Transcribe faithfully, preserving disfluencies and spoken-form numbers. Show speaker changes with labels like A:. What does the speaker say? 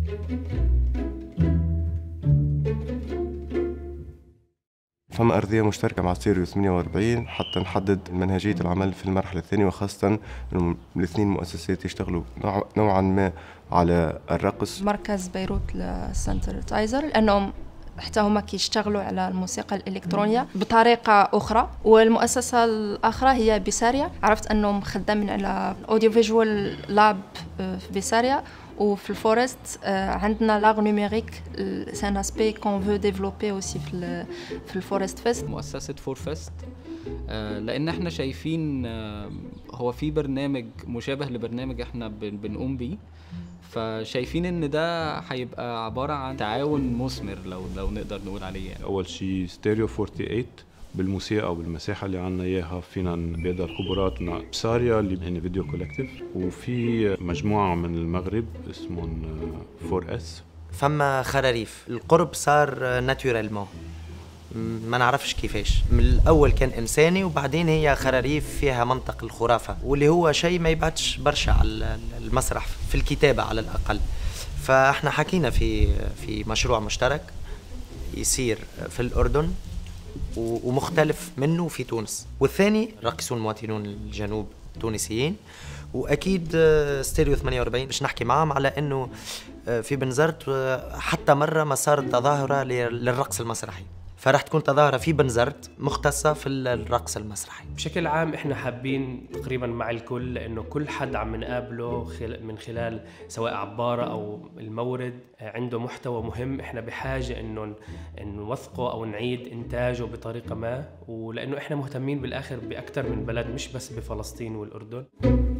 A: فما أرضية مشتركة مع ستيريو ثمانية وأربعين حتى نحدد منهجية العمل في المرحلة الثانية، وخاصة أنه الاثنين مؤسسات يشتغلوا نوعا ما على الرقص.
B: مركز بيروت للسنترتايزر لأنهم حتى هما كيشتغلوا على الموسيقى الإلكترونية بطريقة أخرى، والمؤسسة الأخرى هي بيساريا. عرفت أنهم خدامين على أوديو فيجوال لاب في بيساريا، وفي الفورست عندنا لاغ نيميريك سي ان اسبي كون فو ديفلوبي اوسي في في الفورست فيست.
C: مؤسسة فور فيست لأن احنا شايفين هو في برنامج مشابه لبرنامج احنا بنقوم بيه، فشايفين ان ده هيبقى عبارة عن تعاون مثمر لو لو نقدر نقول عليه يعني.
D: اول شيء ستيريو ثمانية وأربعين بالموسيقى وبالمساحة اللي عنا إياها فينا نبادر خبراتنا. بساريا اللي هن فيديو كولكتيف، وفي مجموعة من المغرب اسمهم فور اس.
E: فما خراريف القرب صار ناتورالمون، ما نعرفش كيفاش. من الأول كان إنساني وبعدين هي خراريف فيها منطق الخرافة، واللي هو شيء ما يبعدش برشا على المسرح في الكتابة على الأقل. فاحنا حكينا في في مشروع مشترك يصير في الأردن ومختلف منه في تونس، والثاني راقصون مواطنون الجنوب التونسيين، واكيد ستيريو ثمانية وأربعين باش نحكي معهم على انه في بنزرت حتى مره ما صارت تظاهره للرقص المسرحي، فرح تكون تظاهره في بنزرت مختصه في الرقص المسرحي.
F: بشكل عام احنا حابين تقريبا مع الكل، لانه كل حد عم نقابله من خلال سواء عباره او المورد عنده محتوى مهم احنا بحاجه انه نوثقه او نعيد انتاجه بطريقه ما، ولانه احنا مهتمين بالاخر باكثر من بلد، مش بس بفلسطين والاردن.